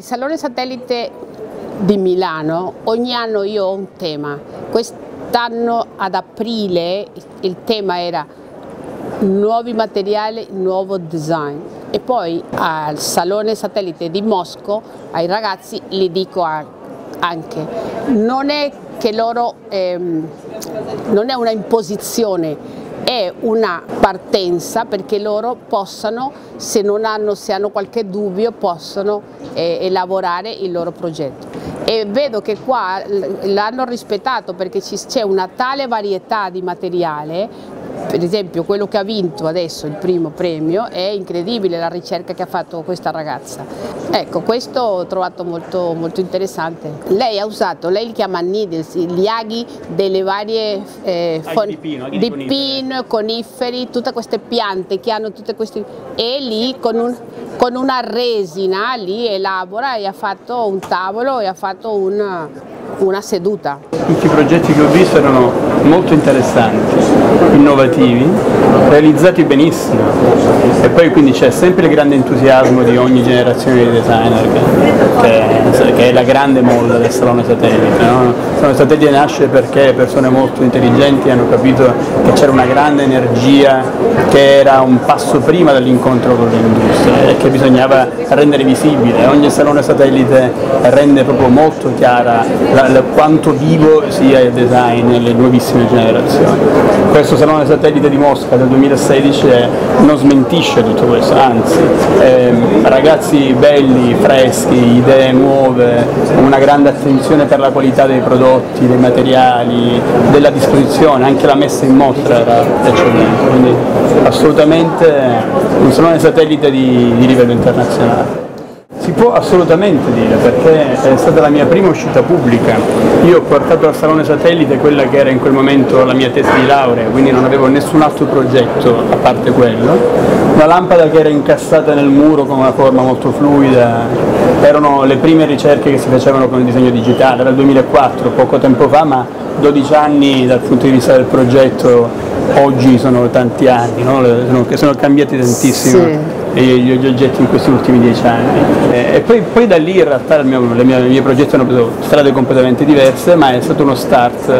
Il Salone Satellite di Milano, ogni anno io ho un tema. Quest'anno ad aprile il tema era nuovi materiali, nuovo design. E poi al Salone Satellite di Mosca ai ragazzi gli dico anche, non è che loro, non è una imposizione, è una partenza perché loro possano, se hanno qualche dubbio, possono elaborare il loro progetto. E vedo che qua l'hanno rispettato perché c'è una tale varietà di materiale. Per esempio quello che ha vinto adesso il primo premio è incredibile, la ricerca che ha fatto questa ragazza. Ecco, questo ho trovato molto, molto interessante. Lei ha usato, lei li chiama needles, gli aghi delle varie di pino, coniferi, tutte queste piante che hanno tutte queste, e lì con una resina lì elabora e ha fatto un tavolo e ha fatto una seduta. Tutti i progetti che ho visto erano molto interessanti, innovativi, realizzati benissimo e poi quindi c'è sempre il grande entusiasmo di ogni generazione di designer che è la grande molla del Salone Satellite. No? Il Salone Satellite nasce perché persone molto intelligenti hanno capito che c'era una grande energia che era un passo prima dell'incontro con l'industria e che bisognava rendere visibile. Ogni Salone Satellite rende proprio molto chiara quanto vivo sia il design nelle nuovissime generazioni. Questo Salone Satellite di Mosca del 2016 non smentisce tutto questo, anzi ragazzi belli, freschi, idee nuove, una grande attenzione per la qualità dei prodotti, dei materiali, della disposizione, anche la messa in mostra era eccellente, quindi assolutamente un Salone Satellite di livello internazionale. Si può assolutamente dire, perché è stata la mia prima uscita pubblica. Io ho portato al Salone Satellite quella che era in quel momento la mia tesi di laurea, quindi non avevo nessun altro progetto a parte quello. Una lampada che era incassata nel muro con una forma molto fluida, erano le prime ricerche che si facevano con il disegno digitale, era il 2004, poco tempo fa, ma 12 anni dal punto di vista del progetto oggi sono tanti anni, no? Sono cambiati tantissimo. Sì. Gli oggetti in questi ultimi 10 anni e poi da lì in realtà i miei progetti hanno preso strade completamente diverse, ma è stato uno start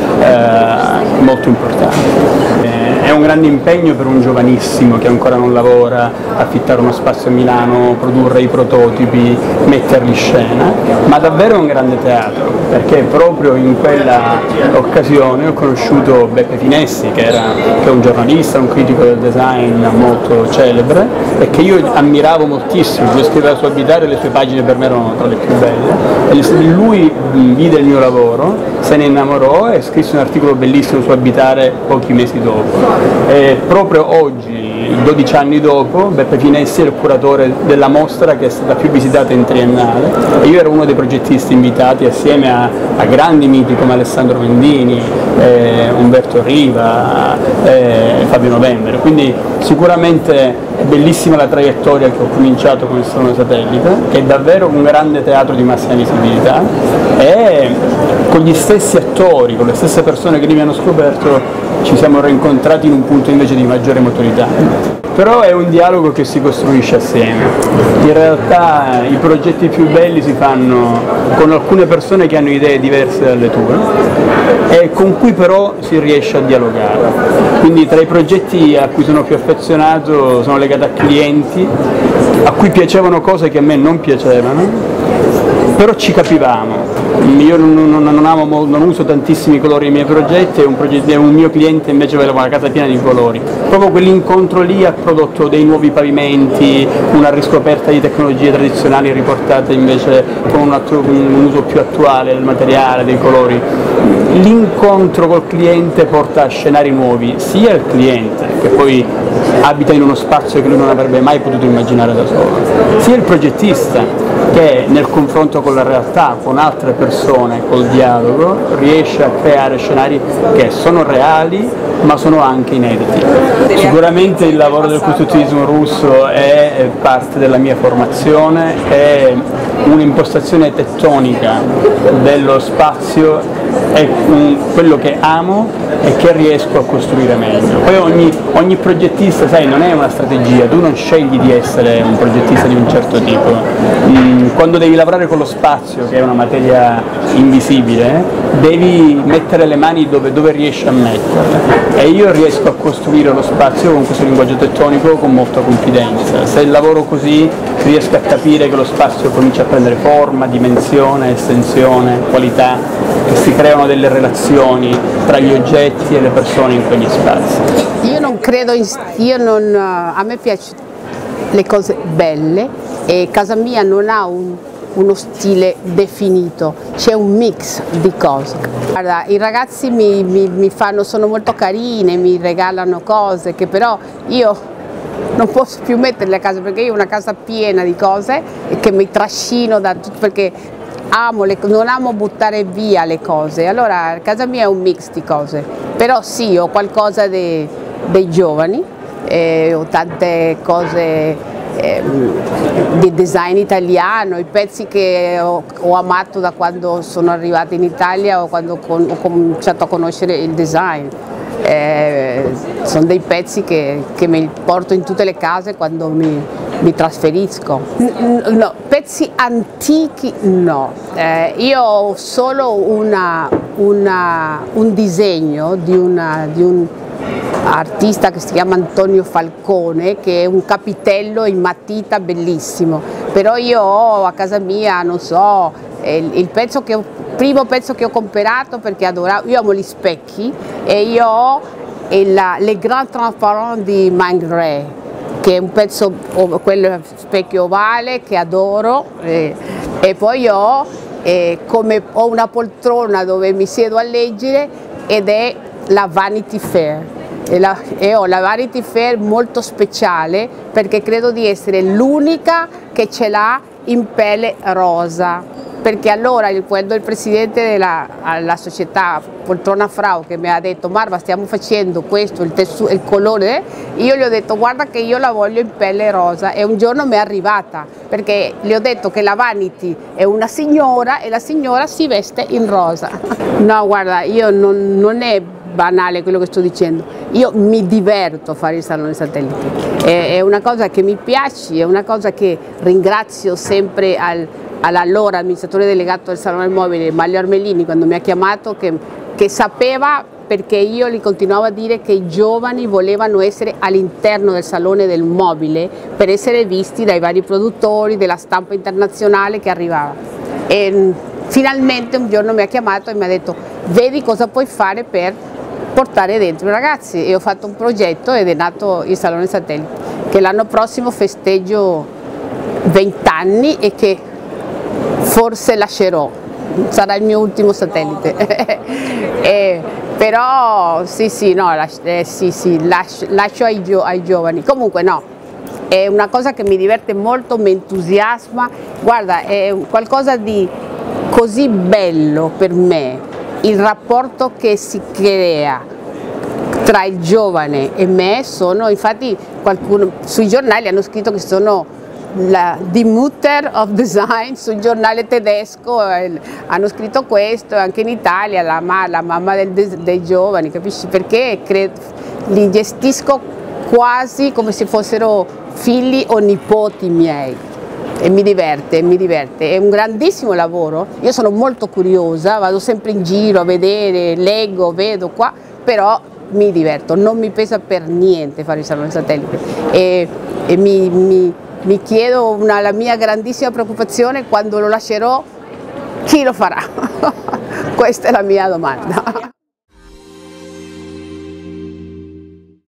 molto importante. È un grande impegno per un giovanissimo che ancora non lavora, affittare uno spazio a Milano, produrre i prototipi, metterli in scena, ma davvero è un grande teatro, perché proprio in quella occasione ho conosciuto Beppe Finessi, che è un giornalista, un critico del design molto celebre e che io ammiravo moltissimo. Io scrivevo su Abitare, le sue pagine per me erano tra le più belle, e lui vide il mio lavoro, se ne innamorò e scrisse un articolo bellissimo su Abitare pochi mesi dopo. E proprio oggi, 12 anni dopo, Beppe Finessi è il curatore della mostra che è stata più visitata in triennale e io ero uno dei progettisti invitati assieme a grandi miti come Alessandro Mendini, Umberto Riva, Fabio Novembre, quindi sicuramente è bellissima la traiettoria che ho cominciato con il Salone Satellite, che è davvero un grande teatro di massima visibilità e con gli stessi attori, con le stesse persone che lì mi hanno scoperto ci siamo rincontrati in un punto invece di maggiore maturità. Però è un dialogo che si costruisce assieme. In realtà i progetti più belli si fanno con alcune persone che hanno idee diverse dalle tue e con cui però si riesce a dialogare. Quindi tra i progetti a cui sono più affezionato sono legati a clienti a cui piacevano cose che a me non piacevano, però ci capivamo. Io non uso tantissimi colori nei miei progetti e un mio cliente invece voleva una casa piena di colori. Proprio quell'incontro lì ha prodotto dei nuovi pavimenti, una riscoperta di tecnologie tradizionali riportate invece con un uso più attuale del materiale, dei colori. L'incontro col cliente porta a scenari nuovi, sia il cliente, che poi abita in uno spazio che lui non avrebbe mai potuto immaginare da solo, sia il progettista, che nel confronto con la realtà, con altre persone, col dialogo, riesce a creare scenari che sono reali ma sono anche inediti. Sicuramente il lavoro del costruttivismo russo è parte della mia formazione, è un'impostazione tettonica dello spazio è quello che amo e che riesco a costruire meglio. Poi ogni progettista, sai, non è una strategia, tu non scegli di essere un progettista di un certo tipo. Quando devi lavorare con lo spazio, che è una materia invisibile, devi mettere le mani dove riesci a metterle, e io riesco a costruire lo spazio con questo linguaggio tettonico con molta confidenza. Se lavoro così riesco a capire che lo spazio comincia a prendere forma, dimensione, estensione, qualità, e si creano delle relazioni tra gli oggetti e le persone in quegli spazi. Io non credo, a me piacciono le cose belle e casa mia non ha uno stile definito, c'è un mix di cose. Guarda, i ragazzi sono molto carine, mi regalano cose che però io non posso più metterle a casa, perché io ho una casa piena di cose e che mi trascino da tutto, perché non amo buttare via le cose. Allora casa mia è un mix di cose, però sì, ho qualcosa dei giovani, ho tante cose di design italiano, i pezzi che ho amato da quando sono arrivata in Italia o quando ho cominciato a conoscere il design. Sono dei pezzi che mi porto in tutte le case quando mi trasferisco. No, pezzi antichi no, io ho solo un disegno di un artista che si chiama Antonio Falcone, che è un capitello in matita bellissimo, però io ho a casa mia, non so, il primo pezzo che ho comprato, perché adoravo, io amo gli specchi, e io ho Le Grand Transparent di Mingray, che è un pezzo, quello specchio ovale che adoro, e poi ho una poltrona dove mi siedo a leggere, ed è la Vanity Fair. E ho la Vanity Fair molto speciale, perché credo di essere l'unica che ce l'ha in pelle rosa, perché allora quando il presidente della società Poltrona Frau, che mi ha detto Marva stiamo facendo questo, il colore, io gli ho detto guarda che io la voglio in pelle rosa, e un giorno mi è arrivata, perché gli ho detto che la Vanity è una signora e la signora si veste in rosa. No, guarda, io non è banale quello che sto dicendo, io mi diverto a fare il Salone Satellite, è una cosa che mi piace, è una cosa che ringrazio sempre all'allora amministratore delegato del Salone del Mobile, Maglio Armelini, quando mi ha chiamato, che sapeva, perché io gli continuavo a dire che i giovani volevano essere all'interno del Salone del Mobile per essere visti dai vari produttori, della stampa internazionale che arrivava. E finalmente un giorno mi ha chiamato e mi ha detto vedi cosa puoi fare per portare dentro i ragazzi, e ho fatto un progetto ed è nato il Salone Satellite, che l'anno prossimo festeggio 20 anni e che forse lascerò, sarà il mio ultimo satellite. Però sì, no, lascio ai giovani. Comunque no, è una cosa che mi diverte molto, mi entusiasma, guarda, è qualcosa di così bello per me, il rapporto che si crea tra il giovane e me. Infatti qualcuno sui giornali hanno scritto che sono die Mutter of Design, sul giornale tedesco hanno scritto questo, anche in Italia la mamma dei giovani, capisci? Perché li gestisco quasi come se fossero figli o nipoti miei. E mi diverte, è un grandissimo lavoro, io sono molto curiosa, vado sempre in giro a vedere, leggo, vedo qua, però mi diverto, non mi pesa per niente fare il Salone Satellite, e mi chiedo, la mia grandissima preoccupazione, quando lo lascerò, chi lo farà? Questa è la mia domanda.